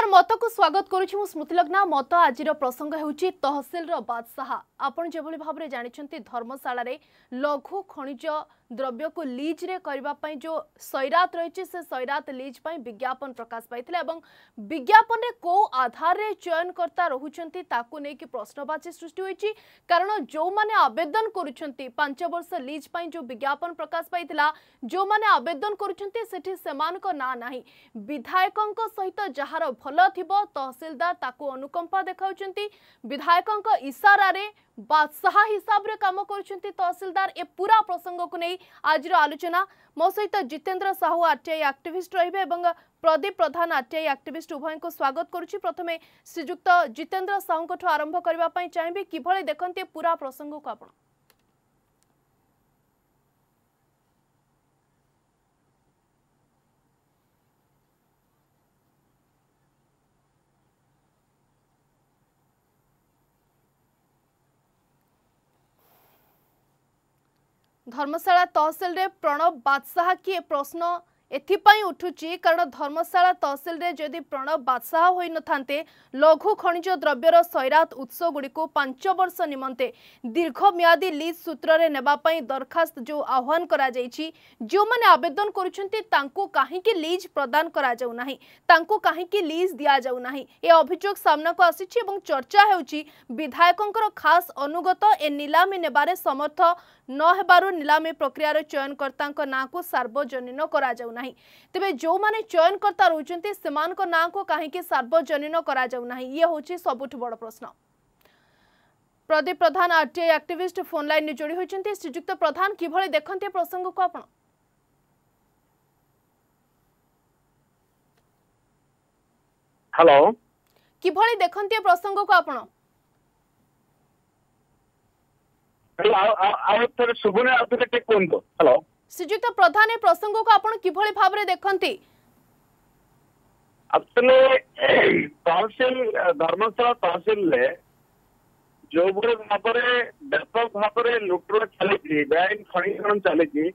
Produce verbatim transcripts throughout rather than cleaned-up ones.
मत को स्वागत करुछि स्मृतिलग्ना मत आज प्रसंग होउछि तहसिल बादशाह। आपण जेभली भाव में जानते धर्मशाला रे लघु खनिज द्रव्य को लीज रे करबा पई जो सैरात रही से सैरात लीज पई विज्ञापन प्रकाश पाइथिले एवं विज्ञापन रे को आधार रे चयनकर्ता रहुचंती ताकू नै कि प्रश्नवाची सृष्टि होइछि। कारण जो माने आवेदन करूछंती पांच वर्ष लीज पई जो विज्ञापन प्रकाश पाइथिला जो माने आवेदन करूछंती सेठी समान को ना नाही विधायकंक सहित जहार भल थिबो तहसीलदार ताकू अनुकंपा देखाउछंती विधायकंक इशारा रे बादशाह हिसाब रे काम करूछंती तहसीलदार। ए पूरा प्रसंग को नै आज आलोचना मो सहित जितेंद्र साहू आरटीआई एक्टिविस्ट रहिबे एवं प्रदीप प्रधान आरटीआई एक्टिविस्ट उभय को स्वागत करुछि। प्रथमे श्रीजुक्त जितेंद्र साहू को आरंभ करबा पई चाहिबे किभଳି देखंती पूरा प्रसंग को आपण। धर्मशाला तहसिल रे प्रणव बादशाह किए प्रश्न एथिपाई उठुची कारण धर्मशाला तहसिल रे जदि प्रणव बादशाह होई नथांते लघु खनिज द्रव्यर सैरात उत्स गुडी को पांच वर्ष निमंते दीर्घ म्यादी लीज सूत्र रे नेबा पई दरखास्त जो आह्वान करा जाईची जो माने आवेदन करूछंती तांको काहे कि लीज प्रदान करा जाउ नाही तांको काहे कि लीज दिया जाउ नाही ए अभियोग सामना को आसीची एवं चर्चा हेउची विधायकंकर खास अनुगत ए नीलामी नेबारे समर्थ न हेबारु नीलामी प्रक्रिया रे चयनकर्तांक ना को सार्वजनीन करा जाउ नाही। तेबे जो माने चयनकर्ता रहउचंती समान को ना को काहे कि सार्वजनीन करा जाउ नाही ये होची सबुठ बड़ प्रश्न। Pradeep Pradhan RTI activist phone line ने जोड़ी होचंती श्रीजुक्त प्रधान किभଳି देखंती प्रसंग को आपण। हेलो किभଳି देखंती प्रसंग को आपण। हेलो श्रीजुक्त प्रधान प्रसंग को आपण किभଳି भाव रे देखंती। तहसील धर्मशाला तहसील रे जो भाव व्यापक भाव लुटर चली बेआईन खनिकरण चली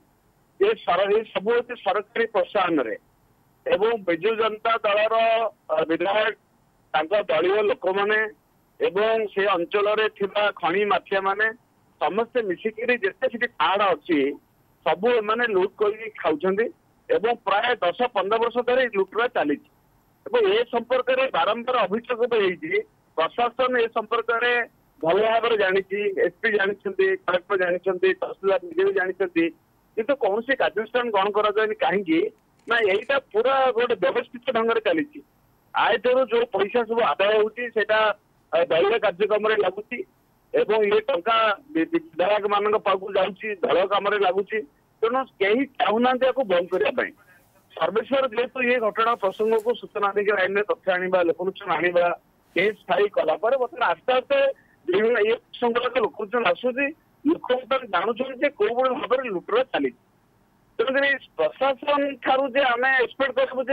सब सरकारी प्रोत्साहन रे एवं विजु जनता दलर विधायक दलीय लोक मैंने एवं से अंचल रे खनि माफिया माने समस्ते मिसिकी जिते कार्ड अच्छी सबू एमाने लुट कर खाऊंट एवं प्राय दस पंद्रह वर्ष धरी लुटरा चली ए संपर्क में बारंबार अभियोग प्रशासन ए संपर्क में भल भाव जानी एसपी जानी कलेक्टर जानी तहसीलदार निजे भी जानी किंतु कौन सी कार्यानुष्ठान ग्रहण कर कहीं ना यहीटा पूरा गोटे व्यवस्थित ढंग से चली आयतर जो पैसा सब आदाय होता दलीय कार्यक्रम लगुच एवं ये टंका विधायक मान पाक जाऊँगी दल कम लगुच तेणु कहीं चाहूना बंद करने सर्वेश्वर जेहेतु ये घटना प्रसंग को सूचना देकर आईन में तथ्य आने लोकलोचन आने केस फाइल कलापर बर्तमान आस्ते आस्ते विभिन्न ये प्रसंग लोकलोचन आसूसी लोक जानूँ कौ भाव में लुटरा चली तेणुक प्रशासन ठारू जे आम एक्सपेक्ट करूँ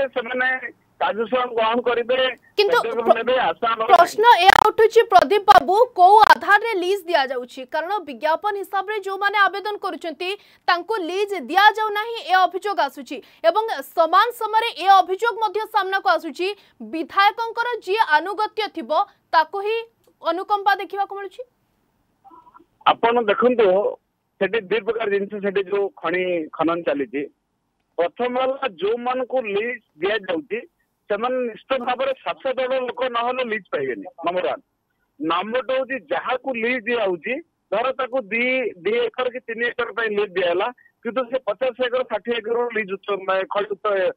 ग्रहण करेंगे प्रश्न उठुची प्रदीप बाबू को आधार रे लीज दिया जाउची कारण विज्ञापन हिसाब रे जो माने आवेदन करूचंती तांको लीज दिया जाउ नाही ए अभियोग आसुची एवं समान समय रे ए अभियोग मध्य सामना को आसुची विधायकंकर जी अनुगत्य थिबो ताको ही अनुकंपा देखिबा को मिलुची। आपण देखंतो सेठी दि प्रकार जिनस सेठी जो खनि खनन चली प्रथम वाला जो मान को लीज दिया जाउची निश्चित भाव में सात दल लोक ना लीज पाइबे नंबर वन नंबर टू हूँ जहाँ को लीज दिखाई धर ताको दी दी एकर कि तीन एकर लीज दिहला किंतु से पचास एकर षाठी एकर लीज खड़ी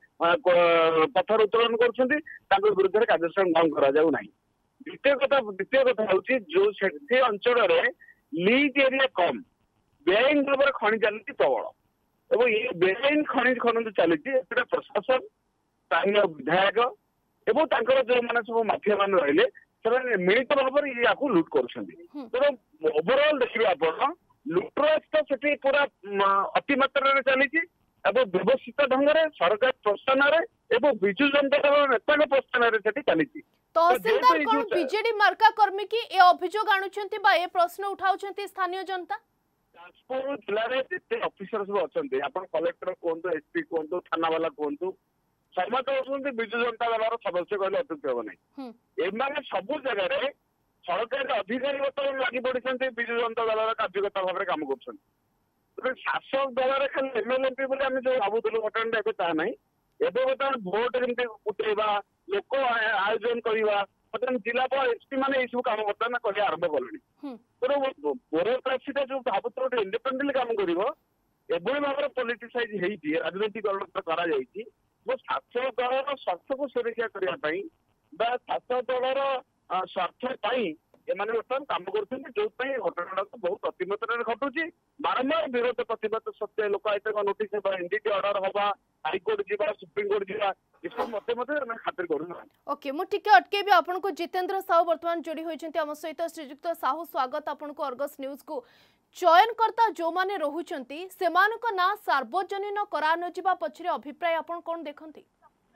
पथर उत्तोलन कर विरुद्ध में कार्यानुष्ठान ग्रहण करा द्वितीय कथा द्वितीय कथा हूँ जो से अंचल लीज एरिया कम बेआईन भाव में खनि चली प्रबल और ये बेआईन खनि खनन चली प्रशासन स्थानीय विधायक एवं जो मैंने सब माफिया मान रही मिलित भाव में ये लुट कर ओवरऑल देखिए आप लुटरा तो से पूरा अति मात्रा चली व्यवस्थित ढंग से सरकार प्रोत्साहन विजु जनता दल नेता प्रोत्साहन चली तहसीलदार कोन बीजेडी मार्का कर्मी की ए अभियोग आणुछंती बा ए प्रश्न उठाउछंती स्थानीय जनता जाजपुर जिले में जिते ऑफिसर सब अच्छा आप कलेक्टर कहतु एसपी कहतु थाना वाला कहतु समस्त होती विजु जनता दल सदस्य कहले अत्युक्ति हम ना एम सबू जगह सरकारी अधिकारी बर्तमान लगी पड़ी विजु जनता दल कार्यकर्ता भाव में कम कर शासक दल खाली एमएलए एमपी बोले आम जो भावुलु घटना एवं ताहा ना एवं बर्तमान भोट जमी उठेवा लोक आयोजन करवा बर्तमान जिलापाल एसपी मैंने यू सब कम बर्तमान कर आरंभ कले ब्यूरोक्रासी जो भावुत गोटे इंडिपेंडेंटली कम कर भाव में पॉलिटिसाइज होती राजनीतिकरण करा शासक दल स्वार्थ को सुरक्षा करने शासक दलर स्वार्थ एमाने बर्तमान काम कर जो घटना बहुत अतिमात्रा घटुची बारंबार विरोध प्रतिबाद सत्य लोकायुक्त नोटिस एनडीटी ऑर्डर हवा हाईकोर्ट जीवा सुप्रीमकोर्ट जीवा इसको मते मते खातिर करूना ओके मु टिके अटकेबी आपन को जितेंद्र साहू वर्तमान जोड़ी होइछन्ती हम सहित श्रीजुक्त साहू स्वागत आपन को अर्गस न्यूज को चयनकर्ता जो माने रहुचन्ती सेमानक ना सार्वजनीन करा न जिबा पछरे अभिप्राय आपन कोन देखंती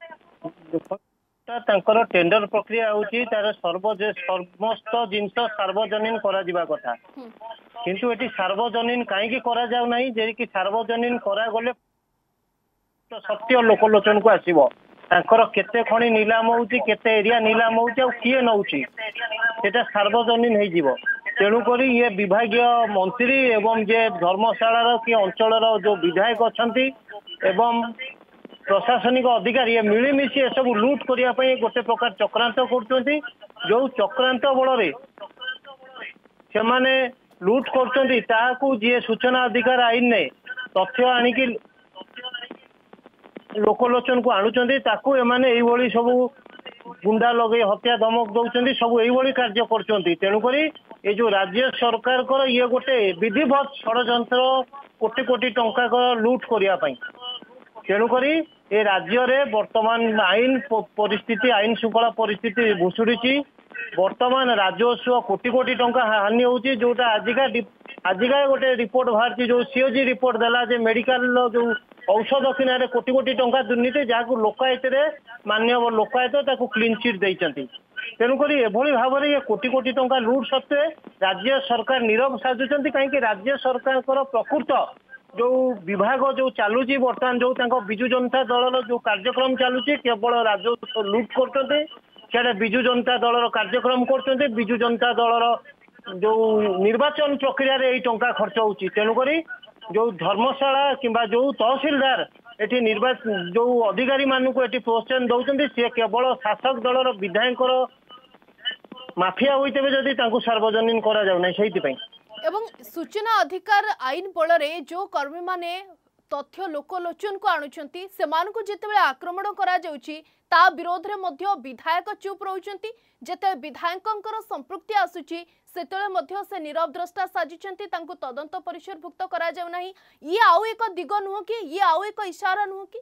तांकर टेंडर प्रक्रिया होची तार सर्वजे समस्त जिंस सार्वजनीन करा जिबा कथा किंतु एटी सार्वजनीन काहे की करा जाउ नाही जे कि सार्वजनीन करा गले तो सत्य लोकलोचन को आसीबो तांकर केते खणी नीलाम होची केते एरिया नीलाम होची आ किए नउची सेटा सार्वजनीन हे जीवो तेणु करी ये विभागीय मंत्री एवं जे धर्मशाला कि अंचल जो विधायक अछंती एवं प्रशासनिक अधिकारी ये मिलमिशि ए सब लुट करने गोटे प्रकार चक्रांत कर जो चक्रांत बल से माने लुट कर जी सूचना अधिकार आईन ने तथ्य आणिकी लोकलोचन को आणुचंती ताकू एमाने एई सब गुंडा लगे हत्या धमक दौरान सब यही कार्य कर तेणुक ये जो राज्य सरकार को ये गोटे विधिवत षड्यंत्र कोटी कोटी टंका लुट करने तेणुक ए राज्य रे वर्तमान आईन परिस्थिति आईन श्रृंखला परिस्थिति भुशुड़ी वर्तमान राजस्व कोटी कोटी टंका हानि होची जोटा आजिका आजिका गोटे रिपोर्ट बाहर जो सीओजी रिपोर्ट देला जे मेडिकल जो औषध किनारे कोटी कोटी टंका दुर्नीति जहाँ लोकायत मान्य लोकायत ताकू क्लीन चिट देइचंती तेणुक एभली भाव में ये कोटी कोटी टंका लुट सत्वे राज्य सरकार नीरव साजुचंती कहीं राज्य सरकार प्रकृत जो विभाग जो चलुची बर्तमान जो विजु जनता दल जो कार्यक्रम चलुची केवल राजस्व लुट कर विजु जनता दल कार्यक्रम कर विजु जनता दल जो निर्वाचन प्रक्रिया रे टंका खर्च होची तेणुक जो धर्मशाला किंबा जो तहसीलदार एटी निर्वाचन जो अधिकारी मानू एटी प्रोत्साहन दौरान सी केवल शासक दलर विधायक माफिया होते जदि सार्वजनीन करा जाउ नै सेहिति एवं सूचना अधिकार आईन बल रे जो कर्मी माने तथ्य लोकलोचन को आणुचंती सेमान को जेतेबेले आक्रमण करा जाउची ता विरोध रे मध्य विधायक चुप रहउचंती जेते विधायकंकर संपृक्ति आसुची सेतेले मध्य से नीरव द्रष्टा साजिचंती तांको तदंत परिसरभुक्त करा जाउ नाही ये आउ एक दिग नुह कि ये आउ एक इशारा नुह कि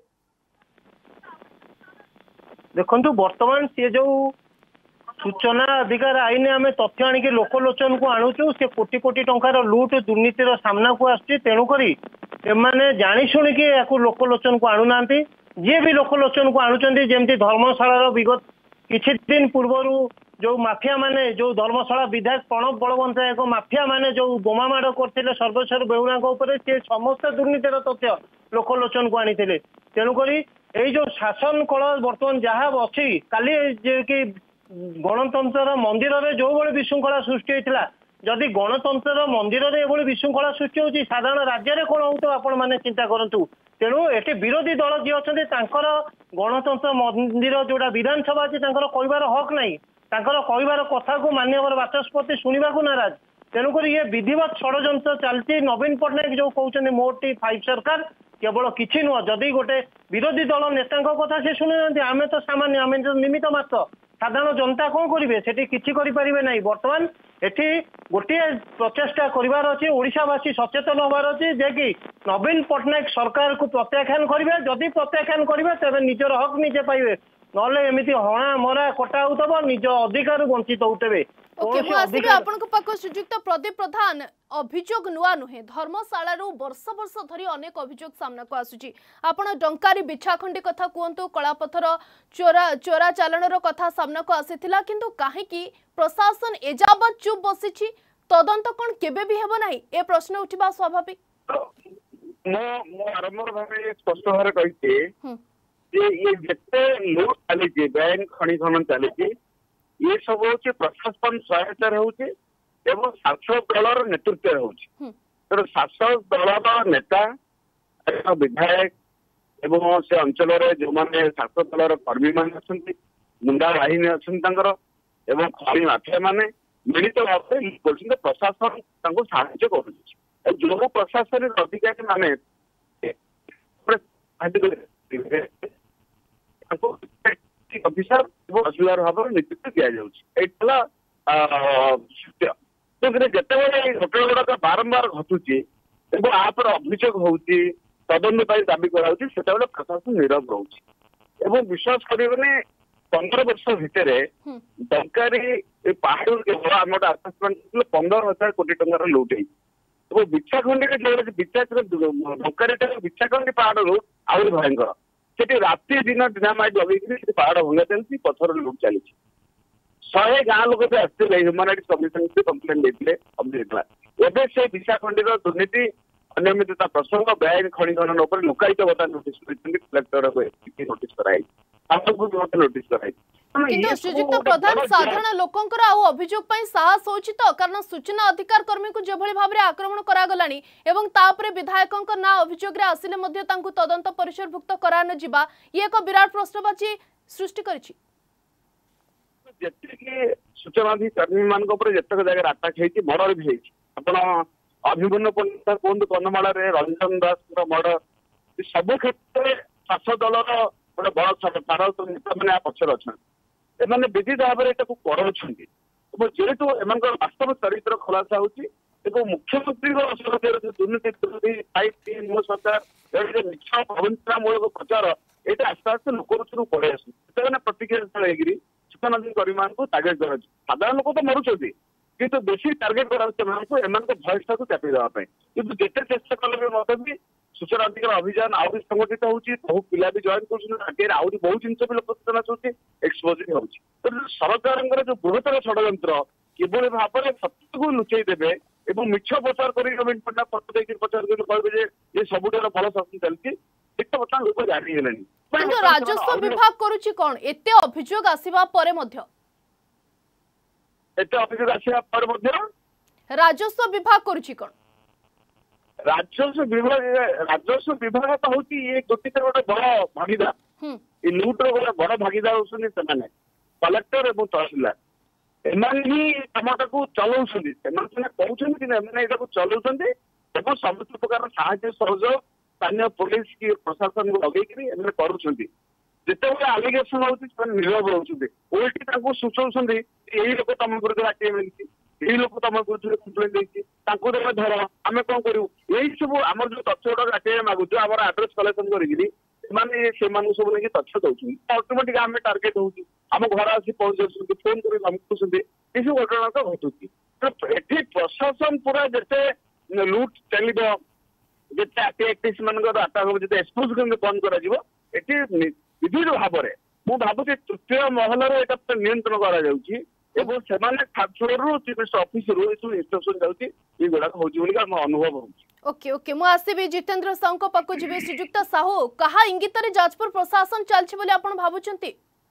देखंतु वर्तमान से जो सूचना अधिकार आईन आम तथ्य आणिक लोकलोचन को आणुचु से कोटी कोटी टंकार लुट दुर्नीतिर सामना को आसुची तेणुक एमाने जानी शुणिकी या लोकलोचन को आणुना जी भी लोकलोचन को आणुचंती जेमती धर्मशाला विगत किछि दिन पूर्वर जो माफिया माने जो धर्मशाला विधायक प्रणब बलवंत एक माफिया माने जो बोमा माड़ करथिले सर्वेश्वर बेहुरा ऊपर से समस्त दुर्नीतिर तथ्य लोकलोचन को आनीथिले तेणुक एई जो शासन कल बर्तमान जहाँ अच्छी काली जे कि गणतंत्र मंदिर रे जो बड़े विशृंखला सृष्टि होता जदि गणतंत्र मंदिर रे एभली विशृंखला सृष्टि होची साधारण राज्य रे कोन होतो आपण माने चिंता करंतु तेणु एटी विरोधी दल जी अछंती तांकर गणतंत्र मंदिर जोड़ा विधानसभा अछि तांकर कहिबार हक नाही तांकर कहिबार कथा को माननीय बाचस्पति सुनिबा को नाराज तेणुक ये विधिवत षड्यंत्र चलती नवीन पट्टनायक जो कहते मोटी फाइव सरकार केवल किसी नुह जदि गोटे विरोधी दल नेता कथा से शुणुना आम तो सामान्य आम निमित्त मात्र साधारण जनता कौन करेंगे सेठी किसी करें ना बर्तमान एटी गोटे प्रचेषा करार अच्छी ओडिशावासी सचेतन हबार अच्छी जे कि नवीन पट्टनायक सरकार को प्रत्याख्यान करेंगे जदि प्रत्याख्यान करेंगे तेज निजर हक निजे पाइबे नले एमती हणा मरा कटा होतबो निज अधिकार वंचित होतबे ओके मु आसीबे आपन को पाको सुजुक्त प्रदीप प्रधान अभियोग नुआ नुहे धर्मशाला रो वर्ष वर्ष धरी अनेक अभियोग सामना को आसुची आपण डंकारी बिछाखंडी कथा कुहंतु कलापथर चोरा चोरा चालन रो कथा सामना को आसीथिला किंतु काहे की प्रशासन एजाबत चुप बसिची तदंत कोन केबे भी हेबो नाही ए प्रश्न उठिबा स्वाभाविक मो मो आरंभ भाबे स्पष्ट भारे कहिते ये जिते लुट चली बेआईन खनि खनन चली ये सब हूँ प्रशासन सहायता होची शासक दलर नेतृत्व होची तेणु शासक दलर नेता विधायक एवं से अंचल जो मैंने शासक दलर कर्मी मान मुंडा बाहिनी अच्छा खनि माफिया मैंने मिलित भाव में प्रशासन साहाଯ୍य कर जो प्रशासनिक अधिकारी माने अफिसर तहसीलदार भाव में नेतृत्व दि जाऊँगा जिते घटना गुड़ाक बारंबार घटुची पर अभियोग होती तदंत दाबी कराते प्रशासन नीरव रोचे विश्वास करेंगे पंद्रह वर्ष भितर सरकारी पहाड़ केवल आम गोटे आसेसमेंट पंद्रह हजार कोटी टकर लुट हो बिछाखंडी बिछाखंडी पहाड़ लुट आहरी भयंकर से राति दिन डिनामाइट लगे पहाड़ भंगा चलती पथर लुट चली शहे गाँ लोग भी आसते ह्यूमान राइट्स कमिशन से कम्प्लेन देते से बिछाखंडी दुर्नीति अनियमितता प्रसंग बेआईन खनि खनन लोकायत बता नोटिस कलेक्टर नोटिस कराई नोटिस कराई किंतु श्रीजुक्त प्रधान साधारण लोकंकर आउ अभियोग पई साहस होछि तो कारण सूचना अधिकार कर्मी को जेभଳି भाबरे आक्रमण करा गलानी एवं तापरे विधायकंक ना अभियोग रे आसिले मध्ये तांकु तदंत परिसरभुक्त करा न जिबा ये एक विराट प्रश्नवाची सृष्टि करछि जेते सूचना अधिकारी मान को ऊपर जेतक जगह अटैक हेछि मर्डर भी हेछि आपण अभिमन्यु पंडित कोंद कन्नमाल रे रंजन दास मर्डर सब क्षेत्र में शासक दलर गोटे बड़ सार नेता मैंने पक्षर अच्छा एने विधि भाव में कराउछंती जेहेतु एम वास्तव चरित्र खुलासा होती मुख्यमंत्री दुर्नीति मो सरकार मिछ प्रवंचनामूलक प्रचार ये आस्ते आस्ते लोक पड़े आस प्रतिक्रिया सूचना अधिकारी टार्गेट कर साधारण लोक तो मरुच्च किंतु बेसी टार्गेट कर भयस को चापी देवाई कि जिते चेष्टा कले भी सूचना अधिकार अभियान आहरी संगठित होती बहु पिला भी जॉइन कर आहरी बहुत जिन भी लोक सूचना चाहते एक्सपोजिंग होती तो सरकार जो बृहत्तर षड्यंत्र किभली भाव में सत्य को लुचई देवे और मिछ प्रचार कर प्रचार कहे ये सबुठार भल शासन चलती बर्तमान लोक जाणीगले किंतु राजस्व विभाग करूची कोन एते अभियोग आसीबा परे मध्य एते अभियोग आसीबा परे मध्य राजस्व विभाग करूची कोन राजस्व विभाग राजस्व विभाग तो हूँ ये गोटे गोटे बड़ भागीदार ये लुट्र गोटे बड़ भागीदार होती कलेक्टर और तहसीलदार एमान ही कमटा को चलाऊँ कहते चलाऊँ समस्त प्रकार साहाय्य सहयोग स्थानीय पुलिस की प्रशासन को लगे करते आलिगेसन होती नीरव रोचे ओल्टी सूचौं यही लोक तुम विरुद्ध आटे मिली यही लोक तुम विरुद्ध कम्प्लेन धर आम कौन करूँ यही सब आम जो तथ्य गुड़ा आटे मागुच आम आड्रेस कलेक्शन करी सब नहीं तथ्य दौरान अल्टिमेटली आम टार्गेट हो आम घर आसी पहुंच जाऊँ फोन कर धमकुंट ये सब घटना तो घटुची ये प्रशासन पूरा जिते लुट चलो जिते आक्टिविस्ट मान एक्सपोज बंद कर विधि भाव में मुझे भावुँ तृतीय महल नियंत्रण ऑफिस इंस्ट्रक्शन जाऊँगी ये गुड़ाक हो अनुभव हो ओके ओके मु आसीबी जितेंद्र साहू को पाखु जिबे श्रीजुक्त साहू कहा इंगित रे जाजपुर प्रशासन चलछि बोली आपण भाबुचंती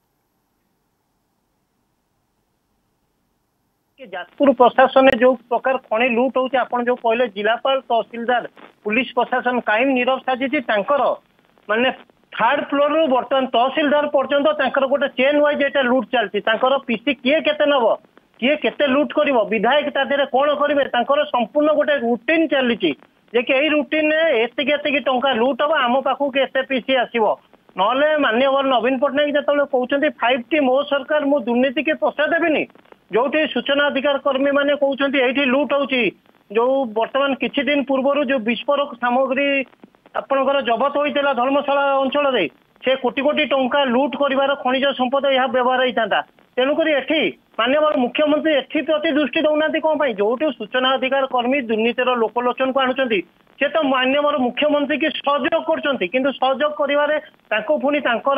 कि जाजपुर प्रशासन जो प्रकार खनि लुट होची आपण जो कहले जिलापाल तहसीलदार पुलिस प्रशासन कायम नीरव साजिछि तांकर माने थर्ड फ्लोर रु बर्तमान तहसीलदार पर्यंत तांकर गोटे चेन वाइज एटा लुट चलछि तांकर पीसी किए केते नबो किए केते लुट करिवो विधायक ता देरे कोन करिवे तांकर संपूर्ण गोटे रूटीन चलिछि जे कि एही रूटीन रे एते केते टंका लुट हबो आम पाखु के एते पीसी आसीबो नले माननीय नवीन पटनायक जतले कहउछन्ती फाइव टी मो सरकार मो दुर्नीति के पछा देबिनी जोटी सूचना अधिकार कर्मी माने कहउछन्ती एठी लुट होउछि जो वर्तमान किछि दिन पूर्व जो विस्फोरक सामग्री आपणकर जबत होता धर्मशाला अंचल में से कोटी कोटी टंका लुट कर खनिज संपद यह व्यवहार होता तेणुक एठी माननीय मुख्यमंत्री एठी प्रति दृष्टि दौना कौन जो सूचना अधिकार कर्मी दुर्नीतिर लोकलोचन को आणुचंती से तो माननीय मुख्यमंत्री की सहयोग कर सहयोग कर पुणी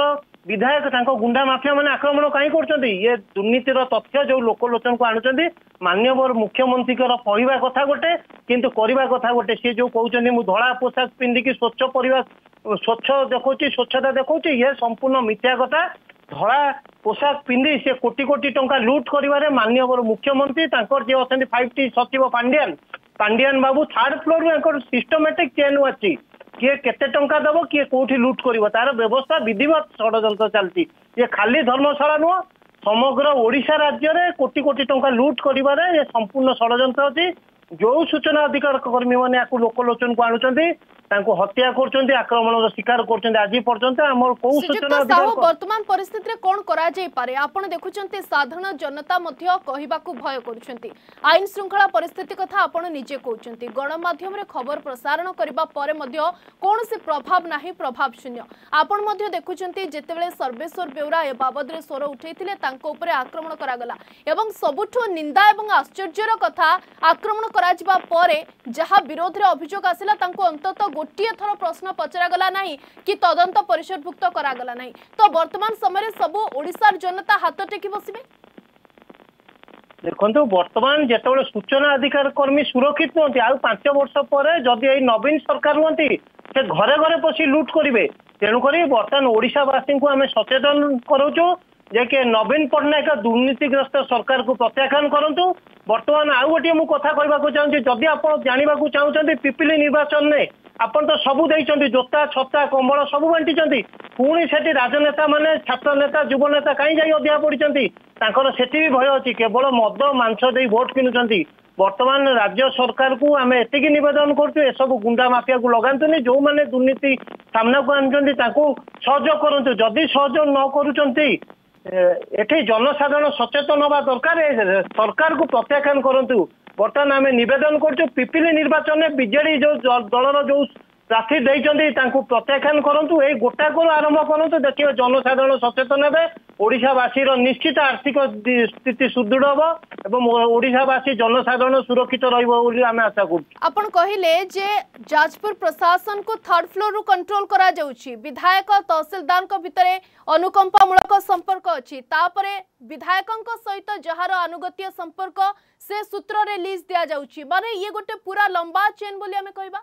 विधायक तांको गुंडा माफिया माने आक्रमण कहीं करछंती ये दुर्नीतिर तथ्य जो लोकलोचन को आणुचंती माननीय मुख्यमंत्री कहवा कथा गोटे किंतु करवा कथा गोटे सी जो कहते मु धड़ा पोशाक पिंधिकी स्वच्छ परिवार स्वच्छ देखौची स्वच्छता देखौची ये संपूर्ण मिथ्या कथा धड़ा पोशाक पिंधि से कोटी कोटी टंका लुट करिवारे माननीय मुख्यमंत्री तांकर जे अछंती फाइव टी सचिव पांड्यान पांड्यान बाबू थर्ड फ्लोर रू सिस्टमेटिक चेन अच्छी किए केते टंका दब किए कोठी लुट करिवो तार व्यवस्था विधिवत षड्यंत्र चलती ये खाली धर्मशाला नुह समग्र ओडिशा राज्य रे कोटी कोटी टंका लुट करिवारे ये संपूर्ण षड्यंत्र अछि जो सूचना अधिकार कर्मी मैंने लोकलोचन को आणुचंती तांको हत्या करछंती आक्रमण शिकार करछंती आज पर्यंत हमर को सूचना अधिकार वर्तमान परिस्थिति रे कोन करा जाय पारे आपण देखुचंती साधारण जनता मध्य कहिबाकू भय करूचंती आईन श्रृंखला परिस्थिति कथा आपण निजे कहउचंती गणमाध्यम रे खबर प्रसारण करबा परे मध्य कोनोसी प्रभाव नाही प्रभाव शून्य आपण मध्य देखुचंती जेतेबेले सर्वेश्वर बेउरा ए बाबद रे स्वर उठैथिले तांको उपरे आक्रमण करा गला एवं सबुठो निंदा एवं आश्चर्यर कथा आक्रमण करा जिबा परे जहा विरोध रे अभियोग आसिला तांको अंतत गोटे थर प्रश्न पचरा गला नहीं कि तदंत परिसरभुक्त करा गला नहीं तो वर्तमान समय सबु ओडिशार जनता हाथ टेकी बसिबे देखो वर्तमान जेतबेले सूचना अधिकार कर्मी सुरक्षित नुहति आ पांच वर्ष पर जदि एई नवीन सरकार नुहति से घरे घरे पसी लूट करिवे तेणुक बर्तमान ओडिशावासी को आम सचेतन करूचु जे कि नवीन पट्टनायक दुर्नीतिग्रस्त सरकार को प्रत्याख्यान करंतु वर्तमान आउ गोटे मु कथा कहबाक चाहूँगी जदि आप जानवाक चाहते पिपिली निर्वाचन में आपन तो सबू देइचंती जोता छता कंबल सबू बांटी पुणी सेठी राजनेता माने छात्र नेता युव नेता कहीं जाई अध्या पड़िचंती तांकर सेठी भी भय अछि केवल मद मांस दे भोट किनुचंती वर्तमान राज्य सरकार को आम एतिकी निवेदन करछु ए सब गुंडा माफिया को लगांतुनी जो माने दुर्नीति सामना को आनचंती ताको सहयोग करंतु जदि सहयोग न करूचंती एठी जनसाधारण सचेतन हवा दरकार सरकार को प्रत्याख्यान करंतु बर्तमान आम नवेदन कर पिपिली निर्वाचन में बीजेडी जो दलर जो प्रार्थी देइचंती तांको प्रत्याख्यान करंतु ए गोटा को आरंभ करंतु देखिए जनसाधारण सचेतन हेबे ओडिशावासी निश्चित आर्थिक स्थिति सुदृढ़ हो एवं ओडिशावासी जनसाधारण सुरक्षित रहिबो बोली आमे आशा करू आपण कहिले जे जाजपुर प्रशासन को थर्ड फ्लोर रु कंट्रोल करा जाउची विधायक तहसीलदार को भितरे अनुकंपा मूलक संपर्क अछि तापरे विधायकंक सहित जहार अनुगत्य संपर्क से सूत्र रे लीज दिया जाउची माने ये गोटे पूरा लंबा चेन बोली आमे कहबा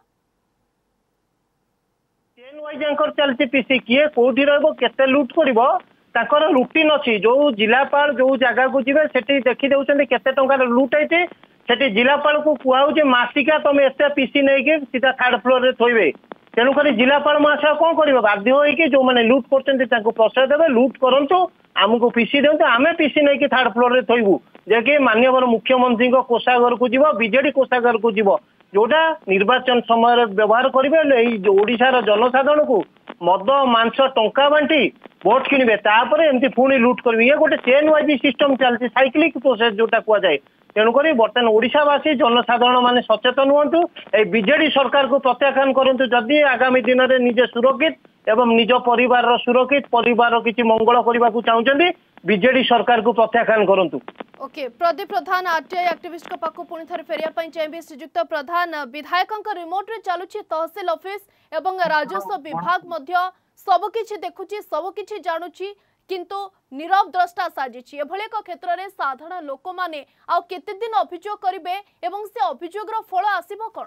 चेन वाइज एंकर चलती पीसी किए कोठी रहबो केते लूट करबो ताकर रूटीन अछि जो जिलापाल जो जगह को जिवे सेठी देखि देउछन्ते केते टंका लूट आइते सेठी जिलापाल को कुआउ जे मासिका तमे एते पीसी नै के सीधा थर्ड फ्लोर रे थोइबे तेणु करी जिलापाल मासा कोन करिवो बाध्य होई कि जो माने लूट करछन्ते ताको प्रश्रय देबे लूट करंतु आमको पीसी देंतु आमे पीसी नै कि थर्ड फ्लोर रे थोइबु जे कि माननीय मुख्यमंत्री को कोषागार को जीव बीजेडी कोषागार को जीव जोटा निर्वाचन समय व्यवहार करेंगे ओडिशार जनसाधारण को मद मांस टंका बांटी भोट किणवे तापर एमती पुणी लुट करेंगे ये गोटे चेन वाइज सिस्टम चलती साइक्लिक प्रोसेस जोटा कहुए तेणुक बर्तमान ओडिशावासी जनसाधारण माने सचेतन हुंतु ए बीजेडी सरकार को प्रत्याख्यान करंतु जदि आगामी दिन में निजे सुरक्षित एवं निज परिवार सुरक्षित परिवार किसी मंगल करने को चाहते बीजेडी सरकार को प्रत्याख्यान करंतु okay Pradeep Pradhan RTI activist को पाखु पुणी थरे फेरिया पई चाहिए श्रीजुक्त प्रधान विधायकंक रिमोट रे चालुची तहसील ऑफिस एवं राजस्व विभाग मध्य सब किछि देखुची सब किछि जानुची किंतु नीरव द्रष्टा साजिची एभले एक क्षेत्र रे साधारण लोक माने आ केते दिन अभियोग करिवे एवं से अभियोगर फल आसीबो कोन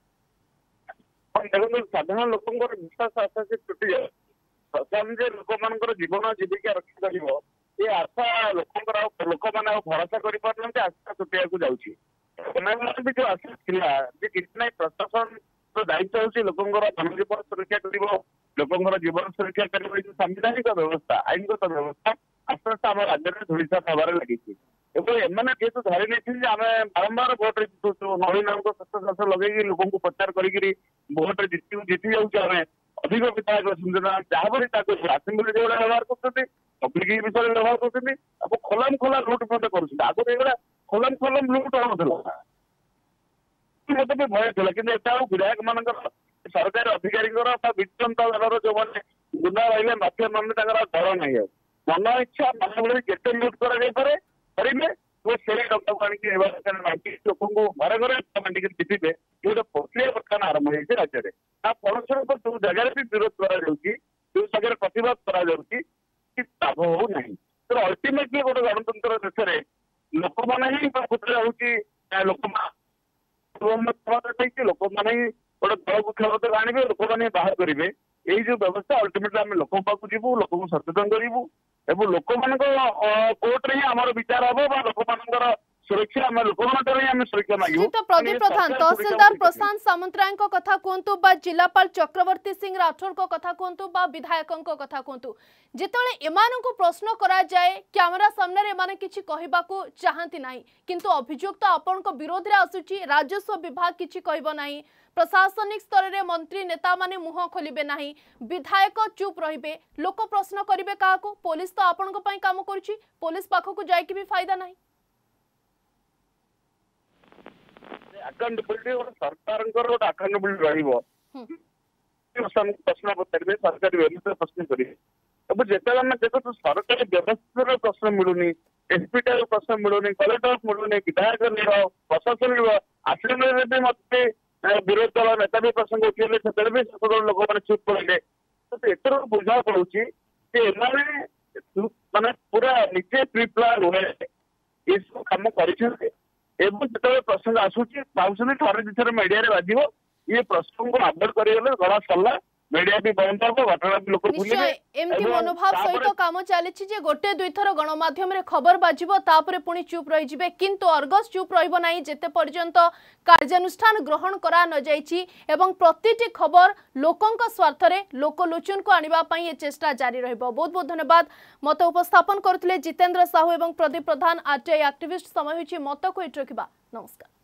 साधारण लोकंकर विश्वास आशा से टूटी जाए सरकार जे लोक मानकर जीवन जीविका रक्षा करिवो ये आशा लोकंकर लोक माने भरोसा करि पारनते आशा टूटिया को जाउची भी जो आशा थिला जे कितना प्रशासन तो दायित्व होची लोकंकर धनजीवन सुरक्षा करिवो लोकंकर जीवन सुरक्षा करिवो संवैधानिक व्यवस्था आईनगत व्यवस्था आस्ते आस्ते आम राज्य में धूलिसा हबार लगी एमने जेहेतु धरी नहीं आम बारंबार भोट नवीन शस्त्र शास्त्र लगे लोक प्रचार करी भोट जीति जीति जाऊँ अधिक विधायक जहाँपरी आसेम्बली जो व्यवहार कर पब्लिक विषय व्यवहार कर खोलम खोला लुट मत कर आगे ये खोलम खोलम लुट होना मत भी भय था कि विधायक मान सरकारी अधिकारी विजनता दल जो मैंने गुंडा रही माफिया मैंने डर नहीं मन इच्छा मन केते लुट करे करेंगे वो से टका को आनिक लोक घरे घरे बांटिक जीतिबे ये गोटे प्रक्रिया बर्तमान आरंभ होती राज्य में फलस्वरूप जो जगह भी विरोध करा जो जगह प्रतिवाद करा ଲାଭ ହଉ ନାହିଁ। ତେଣୁ ଅଲ୍ଟିମେଟଲି ଗୋଟେ ଗଣତନ୍ତ୍ର ଦେଶରେ ଲୋକମାନେ ହିଁ ପ୍ରକୃତରେ ହଉଛି ଲୋକମାନେ ଲୋକମାନେ ହିଁ ଗୋଟେ ଦଳକୁ କ୍ଷମତାରେ ଆଣିବେ, ଲୋକମାନେ ବାହାର କରିବେ। ଏଇ ଯୋଉ ବ୍ୟବସ୍ଥା ଅଲ୍ଟିମେଟଲି ଆମେ ଲୋକଙ୍କ ପାଖକୁ ଯିବୁ, ଲୋକଙ୍କୁ ସଚେତନ କରିବୁ ଏବଂ ଲୋକମାନଙ୍କ କୋର୍ଟରେ ହିଁ ଆମର ବିଚାର ହବ ବା ଲୋକମାନଙ୍କର ସୁରକ୍ଷା ଆମେ ଲୋକମାନଙ୍କର ହିଁ ଆମେ ସୁରକ୍ଷା ମାଗିବୁ। प्रदीप प्रधान तहसीलदार प्रशांत सामंतराय कथा कहतु बा जिलापाल चक्रवर्ती सिंह राठौर को कथा कहतु बा विधायकों कथा कहतु जितेबाला एमानंकु प्रश्न करा जाए कैमरा सामने रे एमाने किछि कहिबाकू चाहंती नाही किंतु अभियोग तो आपनको विरोध रे आसुची राजस्व विभाग किछि कहबो नाही प्रशासनिक स्तर रे मंत्री नेता माने मुह खोलिबे नाही विधायक चुप रहिबे लोक प्रश्न करिवे काहाकू पुलिस तो आपनको पई काम करूची पुलिस पाखकू जाय कि भी फायदा नाही। अकाउंटेबिलिटी और सरकार अकाउंटेबिलिटी रहिबो प्रश्न पचारे सरकारी व्यवस्था प्रश्न करेंगे अब जिते देखो सरकारी व्यवस्था प्रश्न मिलूनी एसपीटा प्रश्न मिलूनी कलेक्टर मिलूनी विधायक प्रशासन आश्रम मत विरोधी दल नेता भी प्रसंग उठे से लोक मैंने चुप पड़े तो एथर बुझा पड़ुची माने पूरा निजे प्रिप्लान हुए ये सब कम कर प्रसंग आसूची भावुँ थे दिथर मीडिया बाज ये प्रसंग को आभोड कर गला सरला मीडिया भी बंद हो घटना भी लोक एमती मनोभाव सहित काम चली गोटे दुई थर गणमाध्यम रे खबर बाजिबो तापरे पुणी चुप रही जिबे किंतु अर्गस चुप रहिबो नाही जेते पर्यंत कार्यानुष्ठान ग्रहण करा न जाईची एवं प्रतिटी खबर लोकंक स्वार्थ रे लोकलोचन को आनिबा पई ये चेष्टा जारी रहइबो। बहुत बहुत धन्यवाद मत उपस्थापन करथिले जितेंद्र साहू एवं प्रदीप प्रधान आरटीआई एक्टिविस्ट समय होची मत को इट रखिबा। नमस्कार।